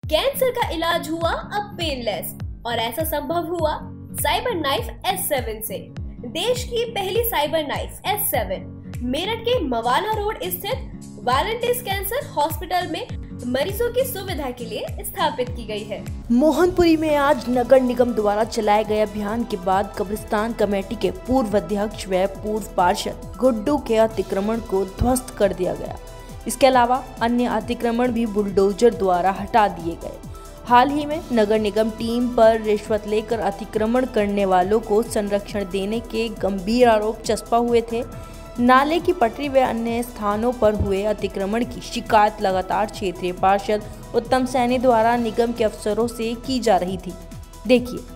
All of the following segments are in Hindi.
कैंसर का इलाज हुआ अब पेनलेस और ऐसा संभव हुआ साइबर नाइफ S7 से। देश की पहली साइबर नाइफ S7 मेरठ के मवाना रोड स्थित वालंटिस कैंसर हॉस्पिटल में मरीजों की सुविधा के लिए स्थापित की गई है। मोहनपुरी में आज नगर निगम द्वारा चलाए गए अभियान के बाद कब्रिस्तान कमेटी के पूर्व अध्यक्ष व पूर्व पार्षद गुड्डू के अतिक्रमण को ध्वस्त कर दिया गया। इसके अलावा अन्य अतिक्रमण भी बुलडोजर द्वारा हटा दिए गए। हाल ही में नगर निगम टीम पर रिश्वत लेकर अतिक्रमण करने वालों को संरक्षण देने के गंभीर आरोप चस्पा हुए थे। नाले की पटरी व अन्य स्थानों पर हुए अतिक्रमण की शिकायत लगातार क्षेत्रीय पार्षद उत्तम सैनी द्वारा निगम के अफसरों से की जा रही थी। देखिए।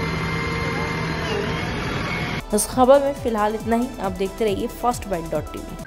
इस खबर में फिलहाल इतना ही। आप देखते रहिए फर्स्ट बाइट.tv।